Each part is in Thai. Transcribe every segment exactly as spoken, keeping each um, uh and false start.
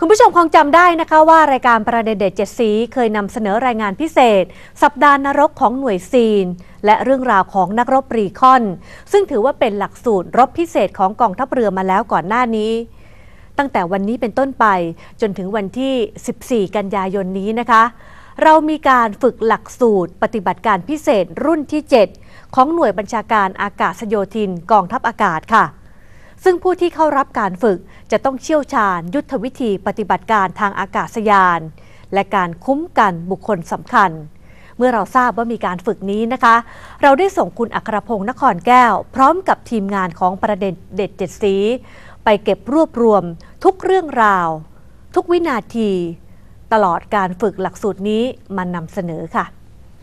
คุณผู้ชมคงจำได้นะคะว่ารายการประเด็นเด็ดเจ็ดสีเคยนำเสนอรายงานพิเศษสัปดาห์นรกของหน่วยซีนและเรื่องราวของนักรบรีคอนซึ่งถือว่าเป็นหลักสูตรรบพิเศษของกองทัพเรือมาแล้วก่อนหน้านี้ตั้งแต่วันนี้เป็นต้นไปจนถึงวันที่สิบสี่กันยายนนี้นะคะเรามีการฝึกหลักสูตรปฏิบัติการพิเศษรุ่นที่เจ็ดของหน่วยบัญชาการอากาศโยธินกองทัพอากาศค่ะซึ่งผู้ที่เข้ารับการฝึกจะต้องเชี่ยวชาญยุทธวิธีปฏิบัติการทางอากาศยานและการคุ้มกันบุคคลสำคัญเมื่อเราทราบว่ามีการฝึกนี้นะคะเราได้ส่งคุณอัครพงศ์นครแก้วพร้อมกับทีมงานของประเด็นเด็ดเจ็ดสีไปเก็บรวบรวมทุกเรื่องราวทุกวินาทีตลอดการฝึกหลักสูตรนี้มานำเสนอค่ะ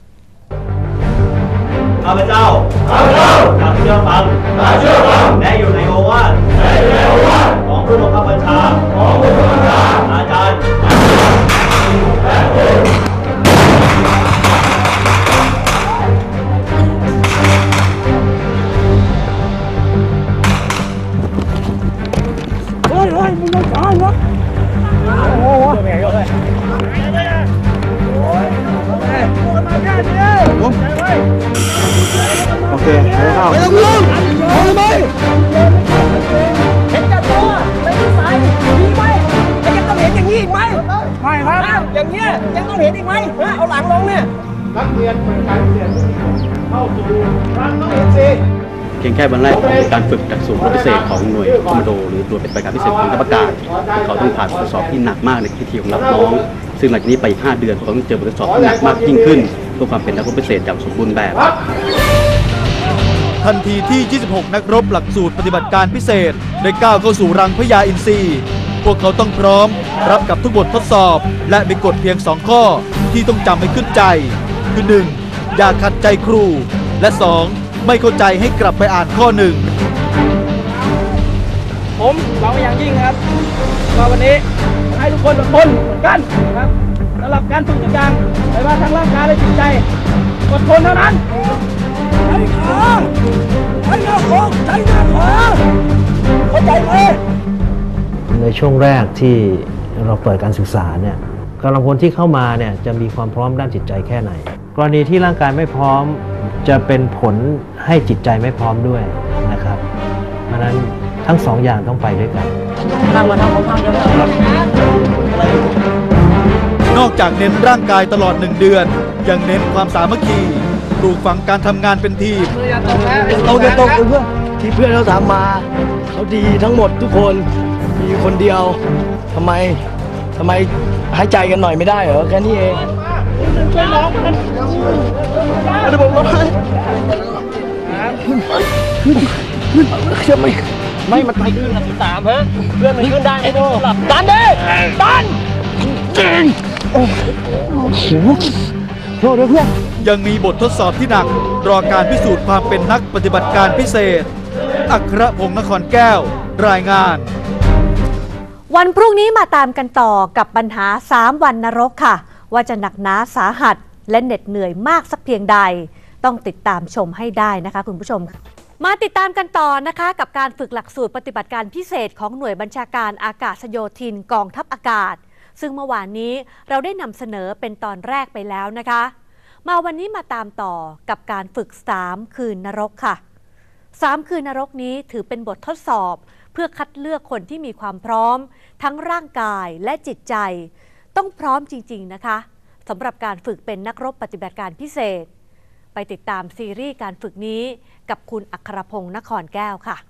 ข้าพเจ้าข้าพเจ้าจะเชื่อฟังจะเชื่อฟังและอยู่ในโอวาทและอยู่ในโอวาทของผู้บังคับบัญชาของผู้บังคับบัญชาอาจารย์และครูเฮ้ยเฮ้ยมึงยังช้าเหรอโอ้โหโอเคโอเคเข้าไม่ต้องลุกเอาเลยไหมเห็นกับตัวไม่ได้ใส่ดีไหมแล้วยังต้องเห็นอย่างนี้อีกไหมไม่ครับอย่างเงี้ยยังต้องเห็นอีกไหมเอาหลังลงเนี่ยนักเรียนฝึกการเรียนเข้าสู่ร้านต้องเห็นสิเพียงแค่วันแรกของการฝึกหลักสูตรพิเศษของหน่วยคอมมานโดหรือหน่วยปฏิบัติการพิเศษของทัพอากาศเขาต้องผ่านบททดสอบที่หนักมากในพิธีของรับน้องซึ่งหลังจากนี้ไปห้าเดือนเขาต้องเจอบททดสอบที่หนักมากยิ่งขึ้นเพื่อความเป็นนักรบพิเศษอย่างสมบูรณ์แบบทันทีที่ ยี่สิบหก นักรบหลักสูตรปฏิบัติการพิเศษได้ก้าวเข้าสู่รังพญาอินทรีพวกเขาต้องพร้อมรับกับทุกบททดสอบและมีกฎเพียงสองข้อที่ต้องจำให้ขึ้นใจคือ หนึ่ง อย่าขัดใจครูและสองไม่เข้าใจให้กลับไปอ่านข้อหนึ่งผมหวังอย่างยิ่งครับว่าวันนี้ให้ทุกคนอดทนเหมือนกันครับสำหรับการฝึกทุกอย่างไม่ว่าทั้งร่างกายและจิตใจอดทนเท่านั้นใช้ขาใช้หน้าอกใช้หน้าขาเข้าใจไหมในช่วงแรกที่เราเปิดการศึกษาเนี่ยกำลังพลที่เข้ามาเนี่ยจะมีความพร้อมด้านจิตใจแค่ไหนกรณีที่ร่างกายไม่พร้อมจะเป็นผลให้จิตใจไม่พร้อมด้วยนะครับเพราะนั้นทั้งสองอย่างต้องไปด้วยกันนั่งมาทำของทำกันนอกจากเน้นร่างกายตลอดหนึ่งเดือนยังเน้นความสามัคคีปลูกฝังการทำงานเป็นทีมเราจะตกเพื่อนที่เพื่อนเราทำมาเขาดีทั้งหมดทุกคนมีคนเดียวทำไมทำไมให้ใจกันหน่อยไม่ได้เหรอแค่นี้เองช่วยน้องกันระบบร้อยจะไม่ไม่มันไปขึ้นกันที่สามฮะเพื่อนมันขึ้นได้ไม่รู้ดันดิดันจริงโอ้โหโทษด้วยเพื่อนยังมีบททดสอบที่หนักรอการพิสูจน์ความเป็นนักปฏิบัติการพิเศษอัครพงศ์นครแก้วรายงานวันพรุ่งนี้มาตามกันต่อกับปัญหาสามวันนรกค่ะว่าจะหนักหนาสาหัสและเหน็ดเหนื่อยมากสักเพียงใดต้องติดตามชมให้ได้นะคะคุณผู้ชมมาติดตามกันต่อนะคะกับการฝึกหลักสูตรปฏิบัติการพิเศษของหน่วยบัญชาการอากาศโยธินกองทัพอากาศซึ่งเมื่อวานนี้เราได้นำเสนอเป็นตอนแรกไปแล้วนะคะมาวันนี้มาตามต่อกับการฝึกสามคืนนรกค่ะสามคืนนรกนี้ถือเป็นบททดสอบเพื่อคัดเลือกคนที่มีความพร้อมทั้งร่างกายและจิตใจต้องพร้อมจริงๆนะคะสำหรับการฝึกเป็นนักรบปฏิบัติการพิเศษไปติดตามซีรีส์การฝึกนี้กับคุณอัครพงศ์นครแก้วค่ะ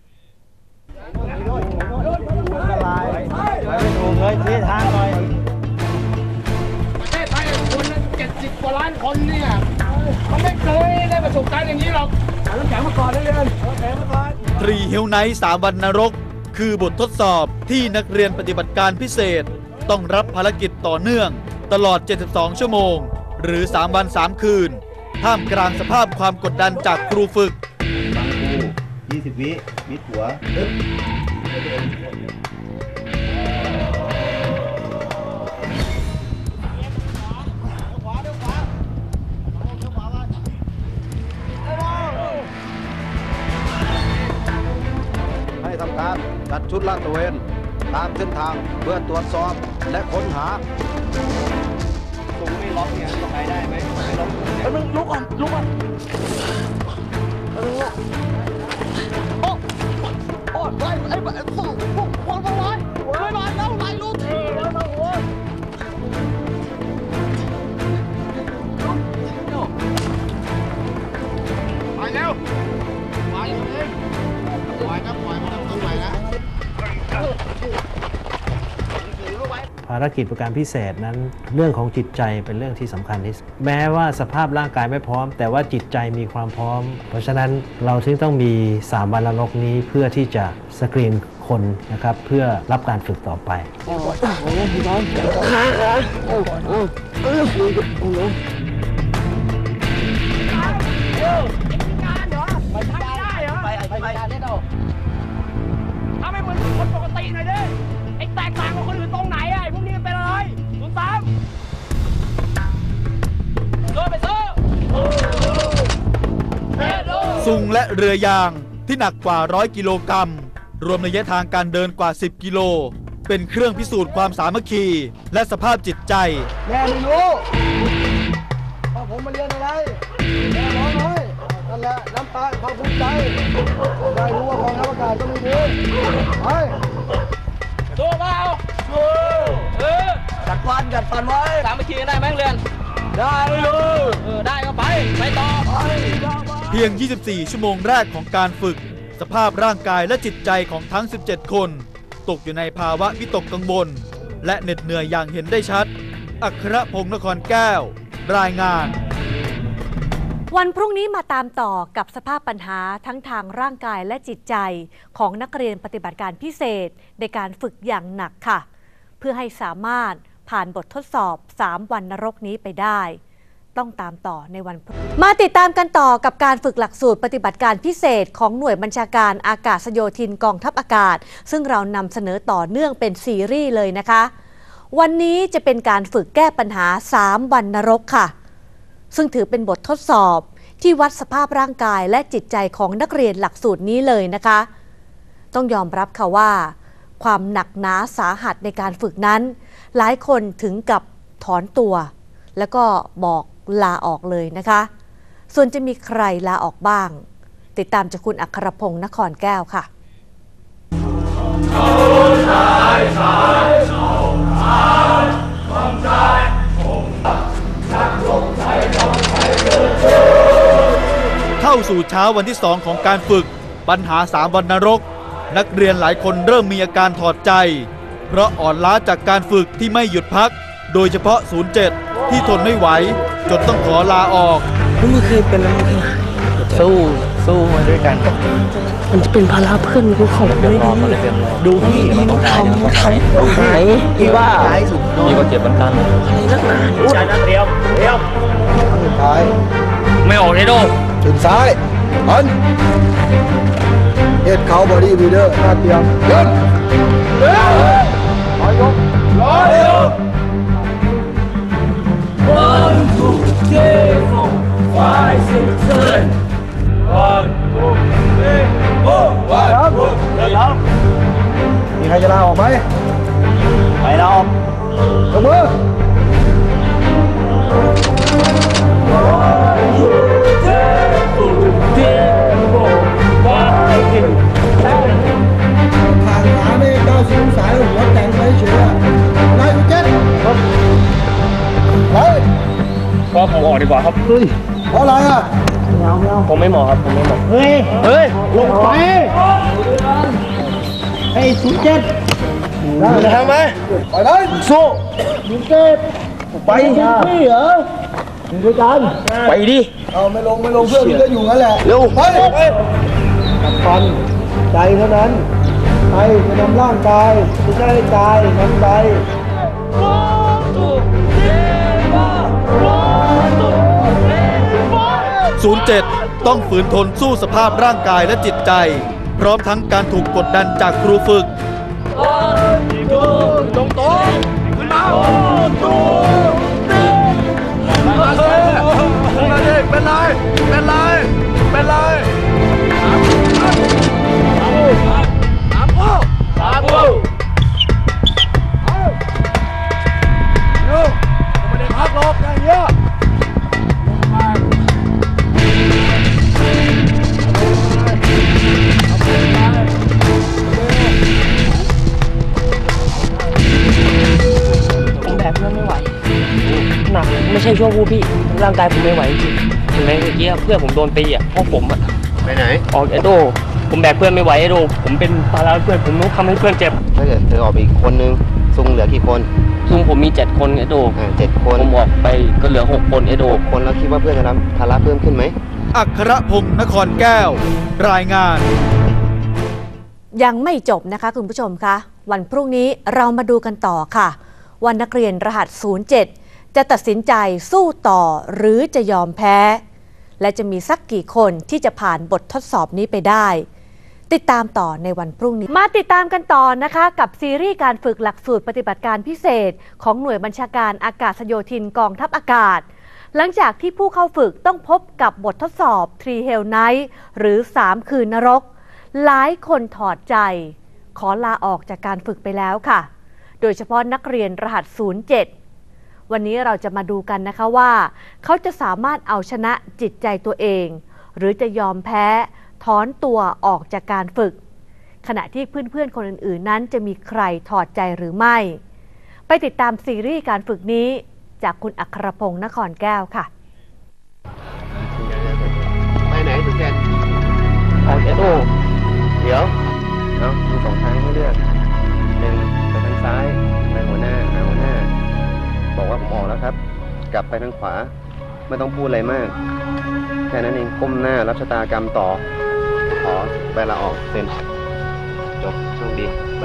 ประเทศไทยคนเจ็ดสิบกว่าล้านคนเนี่ยเขาไม่เคยได้ประสบการณ์อย่างนี้หรอกต้องแข็งมาก่อนเรื่อยๆแข็งมาก่อนทรีเฮลไนท์สามวันนรกคือบททดสอบที่นักเรียนปฏิบัติการพิเศษต้องรับภารกิจต่อเนื่องตลอดเจ็ดสิบสองชั่วโมงหรือสามวันสามคืนท่ามกลางสภาพความกดดันจากครูฝึกฟังครูยี่สิบวิมิดหัวตึ๊บให้ทำการจัดชุดลาดตระเวนตามเส้นทางเพื่อตรวจสอบและค้นหาตรงไม่ล็อกเนี่ยไปได้ไหมไม่ล็อกแล้วมึงลุกก่อนลุกก่อนแล้วมึงละโอ้โอ้ไล่ไอ้ไอ้พวกพวกพวกพวกไล่ไล่มาแล้วไล่ลุกไล่มาหัวไปเร็วไปเลยปล่อยนะปล่อยมันต้องไปนะภารกิจประการพิเศษนั้นเรื่องของจิตใจเป็นเรื่องที่สำคัญที่สุดแม้ว่าสภาพร่างกายไม่พร้อมแต่ว่าจิตใจมีความพร้อมเพราะฉะนั้นเราถึงต้องมีสามวันนรกนี้เพื่อที่จะสกรีนคนนะครับเพื่อรับการฝึกต่อไปถ้าไม่เหมือนคนปกติหน่อยดิไอ้แตกต่างกับคนอื่นตรงไหนอ่ะไอ้พวกนี้มันเป็นอะไรศูนย์สามโดนไปซื้อซุงและเรือยางที่หนักกว่าร้อยกิโลกรัมรวมระยะทางการเดินกว่าสิบกิโลเป็นเครื่องพิสูจน์ความสามัคคีและสภาพจิตใจแม่ไม่รู้ว่าผมมาเรียนอะไรแม่ร้องไห้นั่นแหละน้ำตาความภูมิใจได้รู้ว่ากองทัพอากาศก็มีดีไปสู้เปล่าสู้เออจัดฟันจัดฟันไว้สามัคคีได้ไหมเรียนได้เลยเออได้ก็ไปไปต่อไปเพียง ยี่สิบสี่ ชั่วโมงแรกของการฝึกสภาพร่างกายและจิตใจของทั้ง สิบเจ็ด คนตกอยู่ในภาวะวิตกกังวลและเหน็ดเหนื่อยอย่างเห็นได้ชัดอัครพงษ์นครแก้วรายงานวันพรุ่งนี้มาตามต่อกับสภาพปัญหาทั้งทางร่างกายและจิตใจของนักเรียนปฏิบัติการพิเศษในการฝึกอย่างหนักค่ะเพื่อให้สามารถผ่านบททดสอบสามวันนรกนี้ไปได้ต้องตามต่อในวันพรุ่งนี้มาติดตามกันต่อกับการฝึกหลักสูตรปฏิบัติการพิเศษของหน่วยบัญชาการอากาศโยธินกองทัพอากาศซึ่งเรานำเสนอต่อเนื่องเป็นซีรีส์เลยนะคะวันนี้จะเป็นการฝึกแก้ปัญหาสามวันนรกค่ะซึ่งถือเป็นบททดสอบที่วัดสภาพร่างกายและจิตใจของนักเรียนหลักสูตรนี้เลยนะคะต้องยอมรับค่ะว่าความหนักหนาสาหัสในการฝึกนั้นหลายคนถึงกับถอนตัวแล้วก็บอกลาออกเลยนะคะส่วนจะมีใครลาออกบ้างติดตามจากคุณอัครพงษ์นครแก้วค่ะเข้าสู่เช้าวันที่สองของการฝึกปัญหาสามวันนรกนักเรียนหลายคนเริ่มมีอาการถอดใจเพราะอ่อนล้าจากการฝึกที่ไม่หยุดพักโดยเฉพาะศูนย์เจ็ดที่ทนไม่ไหวจนต้องขอลาออกไม่เคยเป็นแล้วไม่เคยสู้สู้มาด้วยกันมันจะเป็นภาระเพื่อนกูเขาไม่ดีดูพี่มันต้องทำทำหายพี่ว่าพี่ก็เจ็บเหมือนกันอะไรนักหนาใจนะเตรียมเตรียมสุดท้ายไม่ออกเลยโดถึงซ้ายอันเอ็ดเขาบอดี้บีเดอร์หน้าเตรียมเดินเร็วร้อยยกร้อยยก one two three four five six seven one two three four one two เดินแล้วมีใครจะลาออกไหมไปลาออกยกมือทางขาไม่เก้าสิบองศาหัวแต่งไปเฉยๆนายสุเจตไปก็ผมออกดีกว่าครับเฮ้ยเพราะอะไรอ่ะผมไม่เหมาะครับผมไม่เหมาะเฮ้ยเฮ้ยลงไปไอ้สุเจตจะทำไหมไปเลยสู้สุเจตไปพี่เหรออยู่ด้วยกันไปดิเอาไม่ลงไม่ลงเพื่อนก็อยู่นั่นแหละเร็วไปกับฟันใจเท่านั้นใจจะนำร่างกายจะได้กายนำใจศูนย์เจ็ดต้องฝืนทนสู้สภาพร่างกายและจิตใจพร้อมทั้งการถูกกดดันจากครูฝึกตรงตรงขึ้นมาเป็นไรเป็นไรเป็นไรสามสามสามไม่ใช่ชั่ววูบพี่ร่างกายผมไม่ไหวจริงเห็นไหมเมื่อกี้เพื่อนผมโดนตีอ่ะเพราะผมอ่ะไปไหนออกไอโดผมแบกเพื่อนไม่ไหวไอโดผมเป็นภาระเพื่อนผมต้องทำให้เพื่อนเจ็บถ้าเกิดเธอออกไปอีกคนนึงซุงเหลือกี่คนซุงผมมีเจ็ดคนไอโดอ่าเจ็ดคนผมออกไปก็เหลือหกคนไอโดคนแล้วคิดว่าเพื่อนจะรับภาระเพิ่มขึ้นไหมอัครพงศ์นครแก้วรายงานยังไม่จบนะคะคุณผู้ชมคะวันพรุ่งนี้เรามาดูกันต่อค่ะวันนักเรียนรหัสศูนย์เจ็ดจะตัดสินใจสู้ต่อหรือจะยอมแพ้และจะมีสักกี่คนที่จะผ่านบททดสอบนี้ไปได้ติดตามต่อในวันพรุ่งนี้มาติดตามกันต่อนะคะกับซีรีส์การฝึกหลักสูตรปฏิบัติการพิเศษของหน่วยบัญชาการอากาศโยธินกองทัพอากาศหลังจากที่ผู้เข้าฝึกต้องพบกับบททดสอบ ทรี Hell Night หรือสามคืนนรกหลายคนถอดใจขอลาออกจากการฝึกไปแล้วค่ะโดยเฉพาะนักเรียนรหัสศูนย์เจ็ดวันนี้เราจะมาดูกันนะคะว่าเขาจะสามารถเอาชนะจิตใจตัวเองหรือจะยอมแพ้ถอนตัวออกจากการฝึกขณะที่เพื่อนๆคนอื่นๆนั้นจะมีใครถอดใจหรือไม่ไปติดตามซีรีส์การฝึกนี้จากคุณอัครพงศ์นครแก้วค่ะไปไหนทุกแกออกจากโอ้เดี๋ยวเนาะมีสองทางให้เลือกหนึ่งไปทางซ้ายไปหัวหน้าหาหัวหน้าบอกว่าผมออกแล้วครับกลับไปทางขวาไม่ต้องพูดอะไรมากแค่นั้นเองก้มหน้ารับชะตากรรมต่อขอใบลาออกเซ็นจบโชคดีไป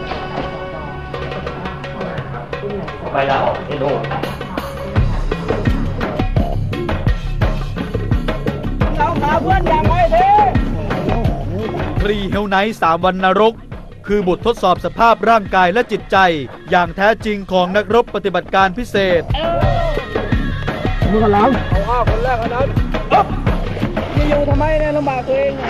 ใบลาออกเอ็นโดเราพาเพื่อนอย่างไรเด้ทรี Hell Night สามวันนรกคือบททดสอบสภาพร่างกายและจิตใจอย่างแท้จริงของนักรบปฏิบัติการพิเศษมือกันหลังเอาห้าคนแรกกันนั้นจะอยู่ทำไมเนี่ยลำบากตัวเองเหรอ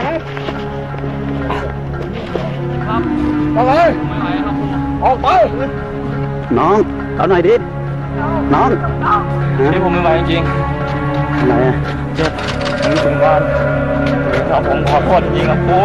ครับไปเลยไม่ไหวครับคุณออกไปน้องเอาหน่อยดิน้องนี่ผมไม่ไหวจริงอะไรอ่ะเจ็บถึงถึงวันเราผมขอโทษจริงครับครู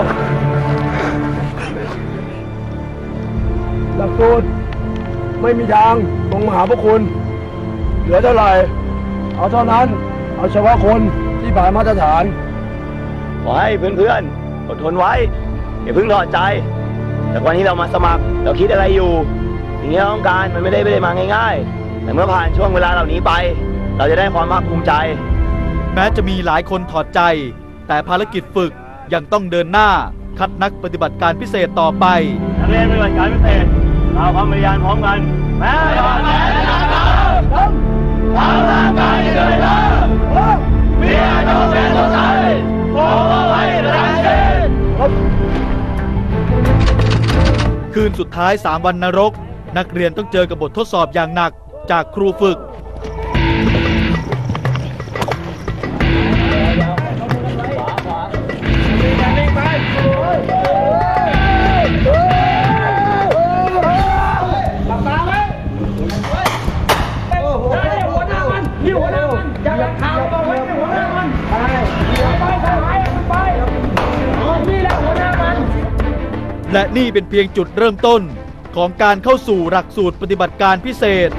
หลักสูตรไม่มีทางตรงมหาพระคุณเหลือเท่าไหร่เอาเท่านั้นเอาเฉพาะคนที่ผ่านมาตรฐานขอให้เพื่อนๆอดทนไว้อย่าเพิ่งถอดใจแต่วันนี้เรามาสมัครเราคิดอะไรอยู่สิ่งที่เราต้องการมันไม่ได้ไม่ได้มาง่ายๆแต่เมื่อผ่านช่วงเวลาเหล่านี้ไปเราจะได้ความภาคภูมิใจแม้จะมีหลายคนถอดใจแต่ภารกิจฝึกยังต้องเดินหน้าคัดนักปฏิบัติการพิเศษต่อไปนักเรียนปฏิบัติการพิเศษเราพร้อมปฏิญาณพร้อมกันแม้ตอนนี้ทางร่างกายจะเลยล้าเมียโดนเป็นตัวใจโอ้ยแรงเกินคืนสุดท้ายสามวันนรกนักเรียนต้องเจอกับบททดสอบอย่างหนักจากครูฝึกและนี่เป็นเพียงจุดเริ่มต้นของการเข้าสู่หลักสูตรปฏิบัติการพิเศษ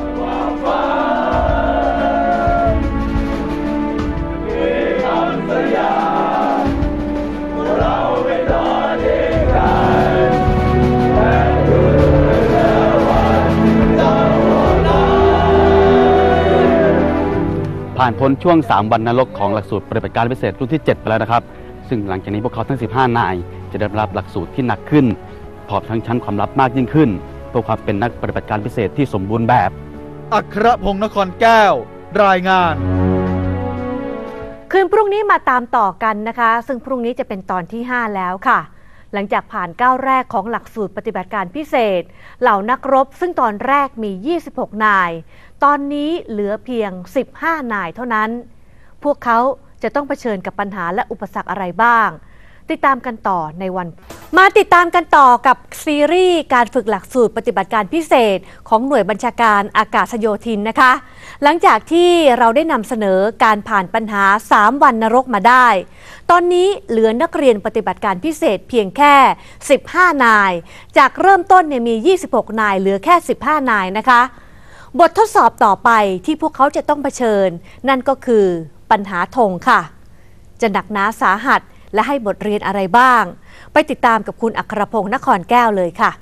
ผ่านพ้นช่วงสามวันนรกของหลักสูตรปฏิบัติการพิเศษรุ่นที่เจ็ดไปแล้วนะครับซึ่งหลังจากนี้พวกเขาทั้งสิบห้านายจะได้รับหลักสูตรที่หนักขึ้นพร้อมทั้งชั้นความลับมากยิ่งขึ้นเพื่อความเป็นนักปฏิบัติการพิเศษที่สมบูรณ์แบบอัครพงศ์นครแก้วรายงานคืนพรุ่งนี้มาตามต่อกันนะคะซึ่งพรุ่งนี้จะเป็นตอนที่ห้าแล้วค่ะหลังจากผ่านก้าวแรกของหลักสูตรปฏิบัติการพิเศษเหล่านักรบซึ่งตอนแรกมียี่สิบหกนายตอนนี้เหลือเพียงสิบห้านายเท่านั้นพวกเขาจะต้องเผชิญกับปัญหาและอุปสรรคอะไรบ้างติดตามกันต่อในวันมาติดตามกันต่อกับซีรีส์การฝึกหลักสูตรปฏิบัติการพิเศษของหน่วยบัญชาการอากาศโยธินนะคะหลังจากที่เราได้นำเสนอการผ่านปัญหาสามวันนรกมาได้ตอนนี้เหลือนักเรียนปฏิบัติการพิเศษเพียงแค่สิบห้านายจากเริ่มต้นเนี่ยมียี่สิบหกนายเหลือแค่สิบห้านายนะคะบททดสอบต่อไปที่พวกเขาจะต้องเผชิญนั่นก็คือปัญหาธงค่ะจะหนักหนาสาหัสและให้บทเรียนอะไรบ้างไปติดตามกับคุณอัครพงษ์นครแก้วเลยค่ะ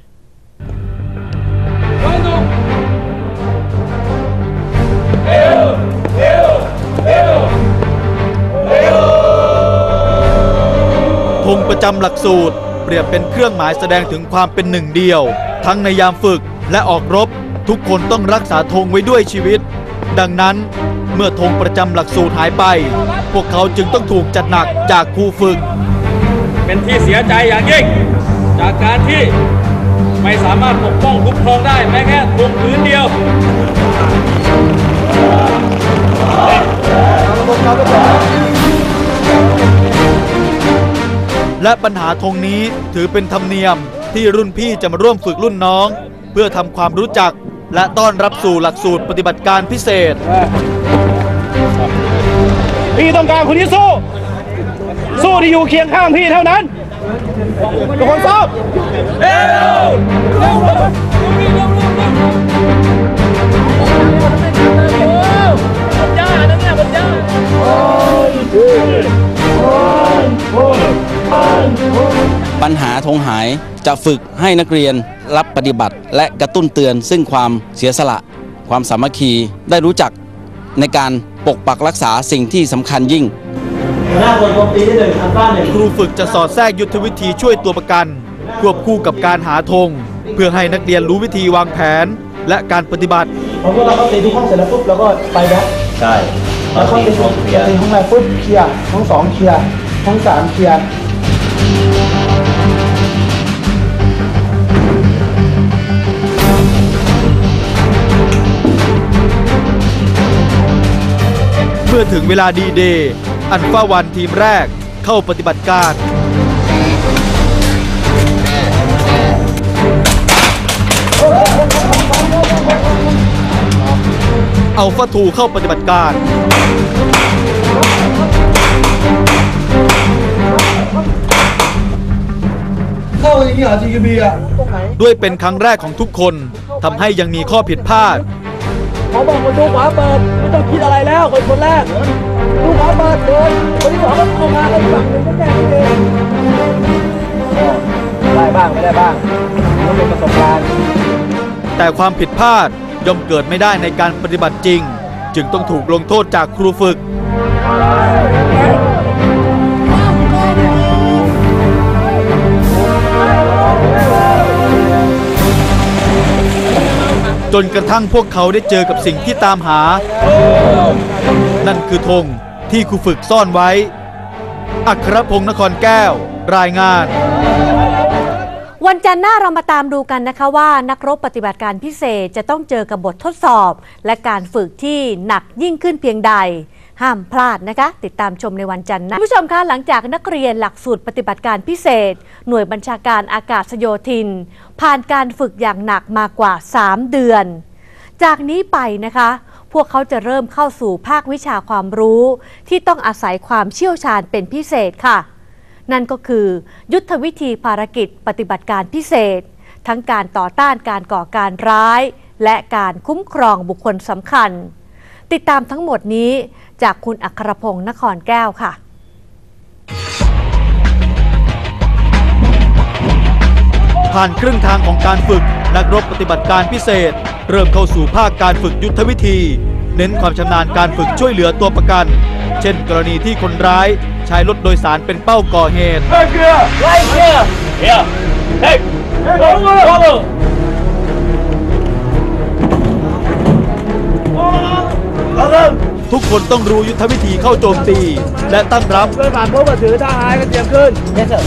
ธงประจำหลักสูตรเปรียบเป็นเครื่องหมายแสดงถึงความเป็นหนึ่งเดียวทั้งในยามฝึกและออกรบทุกคนต้องรักษาธงไว้ด้วยชีวิตดังนั้นเมื่อธงประจำหลักสูตรหายไปพวกเขาจึงต้องถูกจัดหนักจากครูฝึกเป็นที่เสียใจอย่างยิ่งจากการที่ไม่สามารถปกป้องคุ้มครองได้แม้แค่ธงผืนเดียวและปัญหาธงนี้ถือเป็นธรรมเนียมที่รุ่นพี่จะมาร่วมฝึกรุ่นน้องเพื่อทำความรู้จักและต้อนรับสู่หลักสูตรปฏิบัติการพิเศษพี่ต้องการคนที่สู้สู้ที่อยู่เคียงข้างพี่เท่านั้นทุกคนซ้อมเร็วเร็วเร็วบนหญ้านั่นเนี่ยบนหญ้าปัญหาธงหายจะฝึกให้นักเรียนรับปฏิบัติและกระตุ้นเตือนซึ่งความเสียสละความสามัคคีได้รู้จักในการปกปักรักษาสิ่งที่สำคัญยิ่งครูฝึกจะสอดแทรกยุทธวิธีช่วยตัวประกันควบคู่กับการหาธงเพื่อให้นักเรียนรู้วิธีวางแผนและการปฏิบัติพอเราตีที่ห้องเสร็จแล้วปุ๊บเราก็ไปแบ็คใช่แล้วก็ตีห้องตีห้องแรกปุ๊บเคลียร์ห้องสองเคลียร์ห้องสามเคลียร์เมื่อถึงเวลาดีเดย์อัลฟาวันทีมแรกเข้าปฏิบัติการอัลฟาทูเข้าปฏิบัติการเข้าอย่างนี้เหรอ จี เค บี อ่ะด้วยเป็นครั้งแรกของทุกคนทำให้ยังมีข้อผิดพลาดเขาบอกประตูขวาเปิดไม่ต้องคิดอะไรแล้วคนคนแรกประตูขวาเปิดเดินคนที่สองก็เข้ามาคนที่ฝั่งหนึ่งก็แก้เองได้บ้างไม่ได้บ้างต้องเป็นประสบการณ์แต่ความผิดพลาดย่อมเกิดไม่ได้ในการปฏิบัติจริงจึงต้องถูกลงโทษจากครูฝึกจนกระทั่งพวกเขาได้เจอกับสิ่งที่ตามหานั่นคือธงที่ครูฝึกซ่อนไว้อัครพงษ์นครแก้วรายงานวันจันทร์หน้าเรามาตามดูกันนะคะว่านักรบปฏิบัติการพิเศษจะต้องเจอกับบททดสอบและการฝึกที่หนักยิ่งขึ้นเพียงใดห้ามพลาดนะคะติดตามชมในวันจันทร์หน้าผู้ชมคะหลังจากนักเรียนหลักสูตรปฏิบัติการพิเศษหน่วยบัญชาการอากาศโยธินผ่านการฝึกอย่างหนักมากว่าสามเดือนจากนี้ไปนะคะพวกเขาจะเริ่มเข้าสู่ภาควิชาความรู้ที่ต้องอาศัยความเชี่ยวชาญเป็นพิเศษค่ะนั่นก็คือยุทธวิธีภารกิจปฏิบัติการพิเศษทั้งการต่อต้านการก่อการร้ายและการคุ้มครองบุคคลสำคัญติดตามทั้งหมดนี้จากคุณอัครพงษ์นครแก้วค่ะผ่านครึ่งทางของการฝึกนักรบปฏิบัติการพิเศษเริ่มเข้าสู่ภาคการฝึกยุทธวิธีเน้นความชำนาญการฝึกช่วยเหลือตัวประกันเช่นกรณีที่คนร้ายใช้รถโดยสารเป็นเป้าก่อเหตุไล่เกียร์ไล่เกียร์เฮียเฮ้ยโอ้ทุกคนต้องรู้ยุทธวิธีเข้าโจมตีและตั้งรับเพื่อนผ่านพบมาถือทหารกันเตรียมขึ้นเยสเซอร์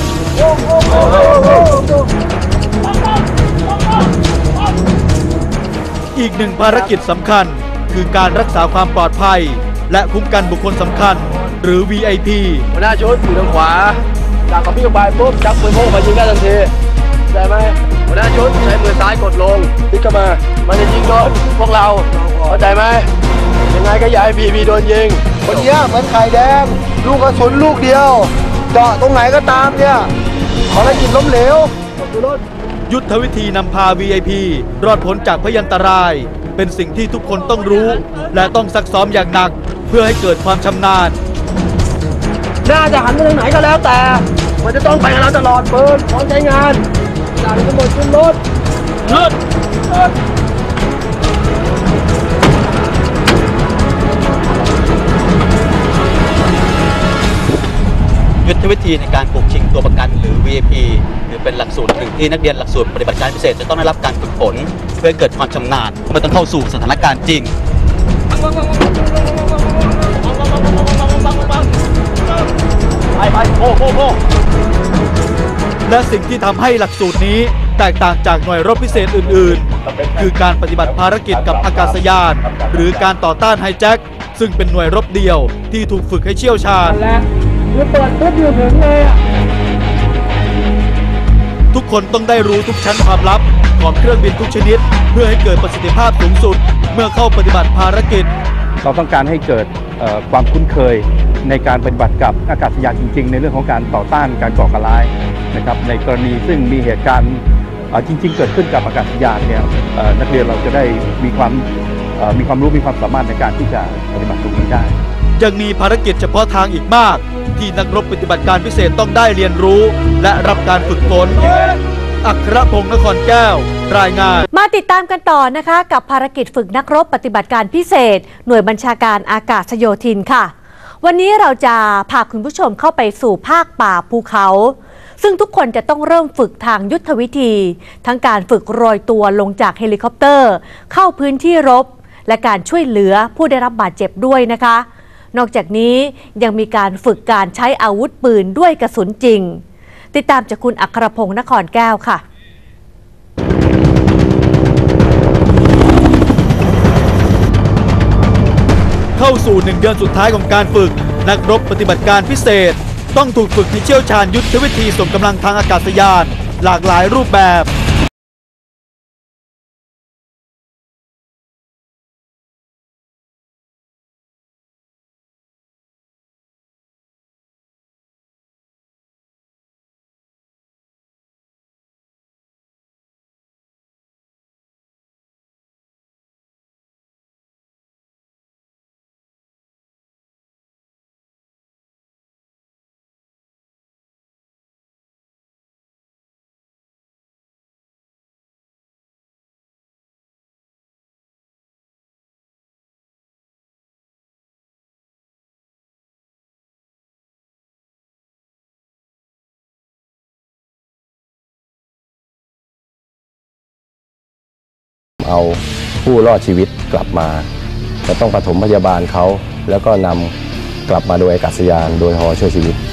อีกหนึ่งภารกิจสำคัญคือการรักษาความปลอดภัยและคุ้มกันบุคคลสำคัญหรือ วี ไอ พีหัวหน้าชุดอยู่ทางขวาจากกับพี่ออกไปปุ๊บจับปืนพกมายิงได้ทันทีได้ไหมหัวหน้าชุดใช้มือซ้ายกดลงพลิกเข้ามามันจะยิงโดนพวกเราเข้าใจไหมยังไงก็อย่าให้พีพีโดนยิงคนนี้เหมือนไข่แดงลูกกระสุนลูกเดียวเจาะตรงไหนก็ตามเนี่ยภารกิจล้มเหลวยุทธวิธีนำพา วี ไอ พี รอดพ้นจากพยันตรายเป็นสิ่งที่ทุกคนต้องรู้และต้องซักซ้อมอย่างหนักเพื่อให้เกิดความชำนาญน่าจะหันไปทางไหนก็แล้วแต่มันจะต้องไปกับเราตลอดเปิดพร้อมใช้งานจ่ายทั้งหมดขึ้นรถรถรถยุทธวิธีในการปลุกชิงตัวประกันหรือ วี ไอ พี ถือเป็นหลักสูตรหนึ่งที่นักเรียนหลักสูตรปฏิบัติการพิเศษจะต้องได้รับการฝึกฝนเพื่อให้เกิดความชำนาญเมื่อต้องเข้าสู่สถานการณ์จริงไปไปโอ้โหโอ้และสิ่งที่ทำให้หลักสูตรนี้แตกต่างจากหน่วยรบพิเศษอื่นๆคือการปฏิบัติภารกิจกับอากาศยานหรือการต่อต้านไฮแจ็คซึ่งเป็นหน่วยรบเดียวที่ถูกฝึกให้เชี่ยวชาญคือเปิดปุ๊บอยู่ถึงเลยอ่ะทุกคนต้องได้รู้ทุกชั้นความลับของเครื่องบินทุกชนิดเพื่อให้เกิดประสิทธิภาพสูงสุดเมื่อเข้าปฏิบัติภารกิจเราต้องการให้เกิดความคุ้นเคยในการปฏิบัติกับอากาศยานจริงๆในเรื่องของการต่อต้านการก่อการร้ายนะครับในกรณีซึ่งมีเหตุการณ์จริงๆเกิดขึ้นกับอากาศยานเนี่ยนักเรียนเราจะได้มีความมีความรู้มีความสามารถในการที่จะปฏิบัติตรงนี้ได้ยังมีภารกิจเฉพาะทางอีกมากที่นักรบปฏิบัติการพิเศษต้องได้เรียนรู้และรับการฝึกฝนอัครพงศ์นครแก้วรายงานมาติดตามกันต่อนะคะกับภารกิจฝึกนักรบปฏิบัติการพิเศษหน่วยบัญชาการอากาศโยธินค่ะวันนี้เราจะพาคุณผู้ชมเข้าไปสู่ภาคป่าภูเขาซึ่งทุกคนจะต้องเริ่มฝึกทางยุทธวิธีทั้งการฝึกโรยตัวลงจากเฮลิคอปเตอร์เข้าพื้นที่รบและการช่วยเหลือผู้ได้รับบาดเจ็บด้วยนะคะนอกจากนี้ยังมีการฝึกการใช้อาวุธปืนด้วยกระสุนจริงติดตามจากคุณอัครพงศ์นครแก้วค่ะเข้าสู่หนึ่งเดือนสุดท้ายของการฝึกนักรบปฏิบัติการพิเศษต้องถูกฝึกให้เชี่ยวชาญยุทธวิธีส่งกำลังทางอากาศยานหลากหลายรูปแบบเอาผู้รอดชีวิตกลับมาจะต้องปฐมพยาบาลเขาแล้วก็นำกลับมาโดยอากาศยานโดยฮอช่วยชีวิต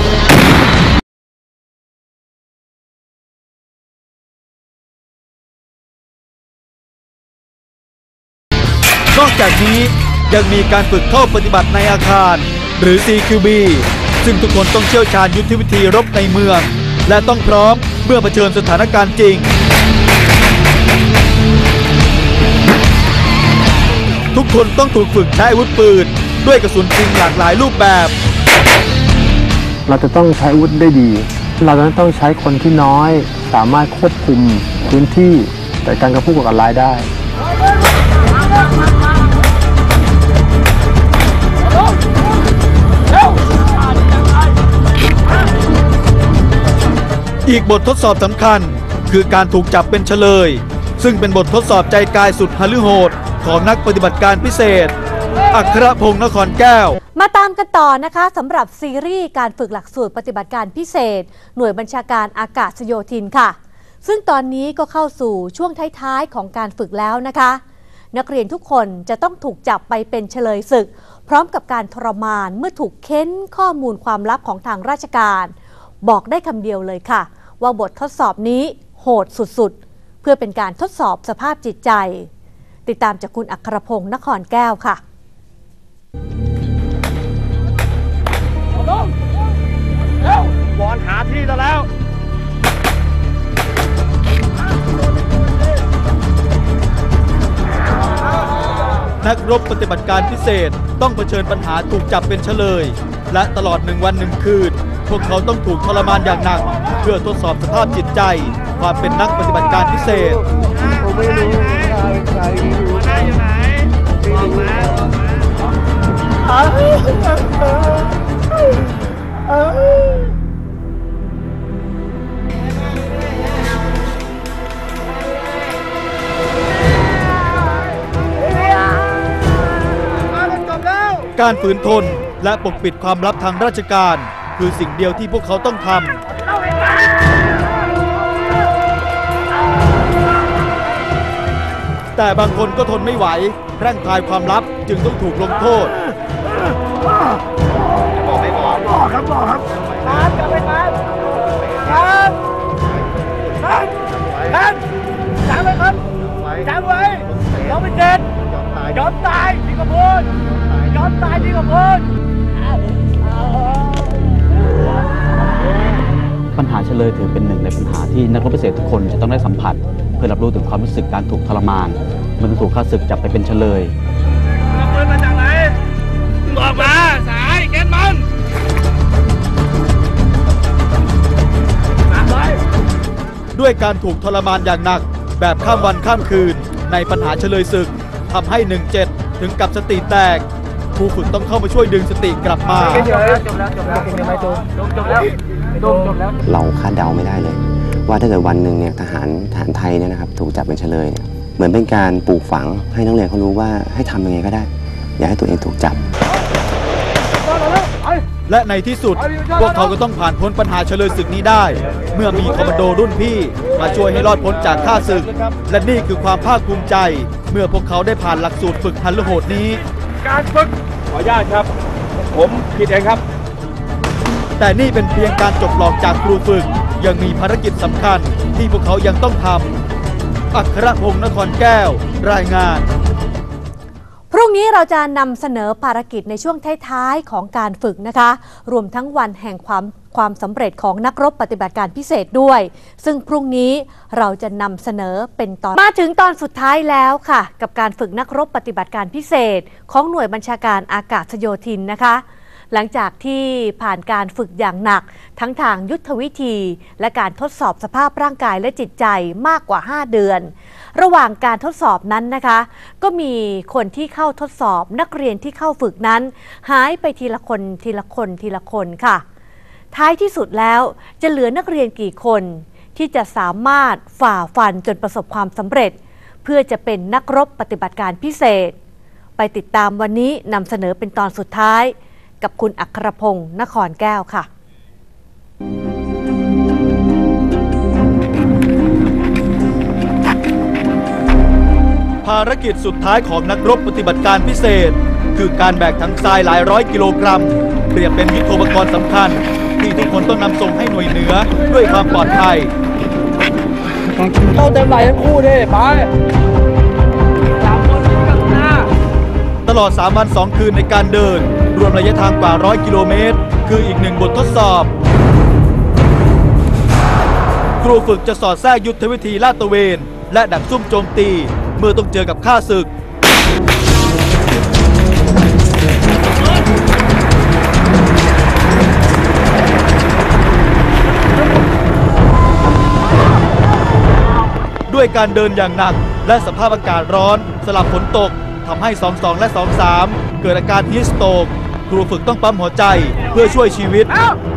นอกจากนี้ยังมีการฝึกเข้าปฏิบัติในอาคารหรือ ซี คิว บี ซึ่งทุกคนต้องเชี่ยวชาญยุทธวิธีรบในเมืองและต้องพร้อมเมื่อเผชิญสถานการณ์จริงทุกคนต้องถูกฝึกใช้อาวุธปืนด้วยกระสุนจริงหลากหลายรูปแบบเราจะต้องใช้อาวุธได้ดีเราจะต้องใช้คนที่น้อยสามารถควบคุมพื้นที่แต่การกระผู้ก่อการร้ายได้อีกบททดสอบสำคัญคือการถูกจับเป็นเฉลยซึ่งเป็นบททดสอบใจกายสุดหฤโหดของนักปฏิบัติการพิเศษอัครพงศ์นครแก้วมาตามกันต่อนะคะสำหรับซีรีส์การฝึกหลักสูตรปฏิบัติการพิเศษหน่วยบัญชาการอากาศโยธินค่ะซึ่งตอนนี้ก็เข้าสู่ช่วงท้ายๆของการฝึกแล้วนะคะนักเรียนทุกคนจะต้องถูกจับไปเป็นเฉลยศึกพร้อมกับการทรมานเมื่อถูกเค้นข้อมูลความลับของทางราชการบอกได้คำเดียวเลยค่ะว่าบททดสอบนี้โหดสุดๆเพื่อเป็นการทดสอบสภาพจิตใจติดตามจากคุณอัครพงศ์นครแก้วค่ะวอนหาที่แล้วนักรบปฏิบัติการพิเศษต้องเผชิญปัญหาถูกจับเป็นเฉลยและตลอดหนึ่งวันหนึ่งคืนพวกเขาต้องถูกทรมานอย่างหนักเพื่อทดสอบสภาพจิตใจความเป็นนักปฏิบัติการพิเศษผมไม่รู้ใครการฝืนทนและปกปิดความลับทางราชการคือสิ่งเดียวที่พวกเขาต้องทำแต่บางคนก็ทนไม่ไหวแพร่งพรายความลับจึงต้องถูกลงโทษบอกไม่บอกบอกครับบอกครับครับจะไปครับครับครับครับจำไว้ครับจำไว้เราเป็นเด็กยอมตายดีกว่าพูดยอมตายดีกว่าพูดปัญหาเฉลยถือเป็นหนึ่งในปัญหาที่นักรบพิเศษทุกคนจะต้องได้สัมผัสเพื่อรับรู้ถึงความรู้สึกการถูกทรมานเมื่อถูกข้าศึกจับไปเป็นเฉลยเอาปืนมาจากไหนบอกมาสายแกนมันด้วยการถูกทรมานอย่างหนักแบบข้ามวันข้ามคืนในปัญหาเฉลยศึกทำให้หนึ่งเจ็ดถึงกับสติแตกครูฝึกต้องเข้ามาช่วยดึงสติกลับมาเราคาดเดาไม่ได้เลยว่าถ้าเกิดวันหนึ่งเนี่ยทหารทหารไทยเนี่ยนะครับถูกจับเป็นเฉลยเนี่ยเหมือนเป็นการปลูกฝังให้นักเรียนเขารู้ว่าให้ทำยังไงก็ได้อย่าให้ตัวเองถูกจับและในที่สุดพวกเขาก็ต้องผ่านพ้นปัญหาเฉลยศึกนี้ได้เมื่อมีคอมมานโดรุ่นพี่มาช่วยให้รอดพ้นจากข้าศึกและนี่คือความภาคภูมิใจเมื่อพวกเขาได้ผ่านหลักสูตรฝึกหันโหดนี้การฝึกขออนุญาตครับผมผิดเองครับแต่นี่เป็นเพียงการจบหลอกจากครูฝึกยังมีภารกิจสำคัญที่พวกเขายังต้องทำอัครพงษ์นครแก้วรายงานพรุ่งนี้เราจะนำเสนอภารกิจในช่วงท้ายๆของการฝึกนะคะรวมทั้งวันแห่งความความสำเร็จของนักรบปฏิบัติการพิเศษด้วยซึ่งพรุ่งนี้เราจะนำเสนอเป็นตอนมาถึงตอนสุดท้ายแล้วค่ะกับการฝึกนักรบปฏิบัติการพิเศษของหน่วยบัญชาการอากาศโยธินนะคะหลังจากที่ผ่านการฝึกอย่างหนักทั้งทางยุทธวิธีและการทดสอบสภาพร่างกายและจิตใจมากกว่าห้าเดือนระหว่างการทดสอบนั้นนะคะก็มีคนที่เข้าทดสอบนักเรียนที่เข้าฝึกนั้นหายไปทีละคนทีละคนทีละคนค่ะท้ายที่สุดแล้วจะเหลือนักเรียนกี่คนที่จะสามารถฝ่าฟันจนประสบความสำเร็จเพื่อจะเป็นนักรบปฏิบัติการพิเศษไปติดตามวันนี้นำเสนอเป็นตอนสุดท้ายกับคุณอัครพงษ์นครแก้วค่ะภารกิจสุดท้ายของนักรบปฏิบัติการพิเศษคือการแบกถังทรายหลายร้อยกิโลกรัมเปรียบเป็นยุทโธปกรณ์สำคัญที่ทุกคนต้องนำส่งให้หน่วยเหนือด้วยความปลอดภัยเข้าเต็มไหลทั้งคู่ดิไปสามคนนี้กับหน้าตลอดสามวันสองคืนในการเดินรวมระยะทางกว่าร้อยกิโลเมตรคืออีกหนึ่งบททดสอบครูฝึกจะสอดแทรกยุทธวิธีลาดตระเวนและดักซุ่มโจมตีเมื่อต้องเจอกับข้าศึกด้วยการเดินอย่างหนักและสภาพอากาศร้อนสลับฝนตกทำให้สองสองและสองสามเกิดอาการฮีทสโตรกครูฝึกต้องปั๊มหัวใจเพื่อช่วยชีวิต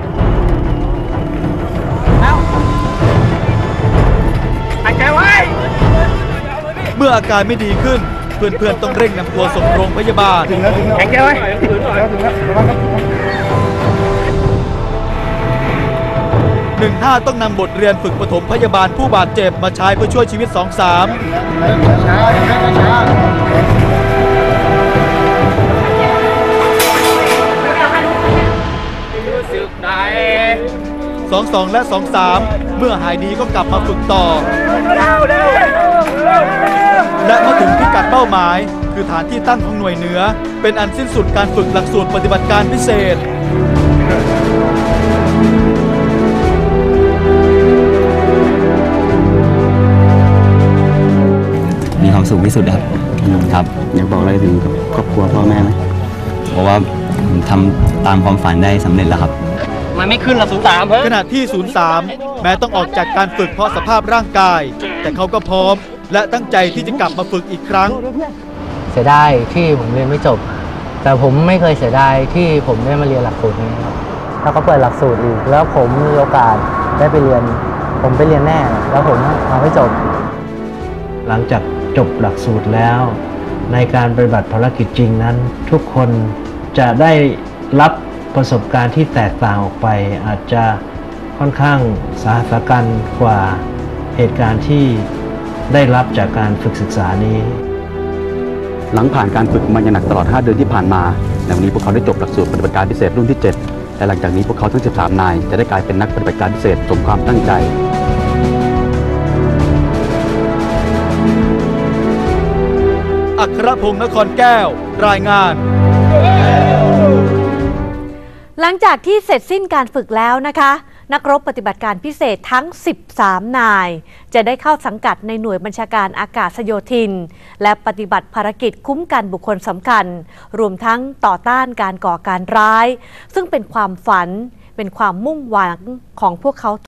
เมื่ออาการไม่ดีขึ้นเพื่อนๆต้องเร่งนำตัวส่งโรงพยาบาลแข็งใจไว้หนึ่งห้าต้องนำบทเรียนฝึกปฐมพยาบาลผู้บาดเจ็บมาใช้เพื่อช่วยชีวิตสองสามสองสองและสองสามเมื่อหายดีก็กลับมาฝึกต่อและเมื่อถึงพิกัดเป้าหมายคือฐานที่ตั้งของหน่วยเหนือเป็นอันสิ้นสุดการฝึกหลักสูตรปฏิบัติการพิเศษมีความสุขที่สุดครับครับอยากบอกอะไรถึงครอบครัวพ่อแม่ไหมเพราะว่าผมทำตามความฝันได้สำเร็จแล้วครับมันไม่ขึ้นละศูนย์สามขณะที่ศูนย์สามแม้ต้องออกจากการฝึกเพราะสภาพร่างกายแต่เขาก็พร้อมและตั้งใจที่จะกลับมาฝึกอีกครั้งเสียดายที่ผมเรียนไม่จบ แต่แต่ผมไม่เคยเสียดายที่ผมได้มาเรียนหลักสูตรนี้ครับถ้าเขาเปิดหลักสูตรอีกแล้วผมมีโอกาสได้ไปเรียนผมไปเรียนแน่แล้วผมเอาให้จบหลังจากจบหลักสูตรแล้วในการปฏิบัติภารกิจจริงนั้นทุกคนจะได้รับประสบการณ์ที่แตกต่างออกไปอาจจะค่อนข้างสาหัสกันกว่าเหตุการณ์ที่ได้รับจากการฝึกศึกษานี้หลังผ่านการฝึกมาอย่างหนักตลอดห้าเดือนที่ผ่านมาในวันนี้พวกเขาได้จบหลักสูตรปฏิบัติการพิเศษรุ่นที่เจ็ดและหลังจากนี้พวกเขาทั้งสิบสามนายจะได้กลายเป็นนักปฏิบัติการพิเศษสมความตั้งใจอัครพงศ์นครแก้วรายงานหลังจากที่เสร็จสิ้นการฝึกแล้วนะคะนักรบปฏิบัติการพิเศษทั้งสิบสามนายจะได้เข้าสังกัดในหน่วยบัญชาการอากาศโยธินและปฏิบัติภารกิจคุ้มกันบุคคลสำคัญรวมทั้งต่อต้านการก่อการร้ายซึ่งเป็นความฝันเป็นความมุ่งหวังของพวกเขา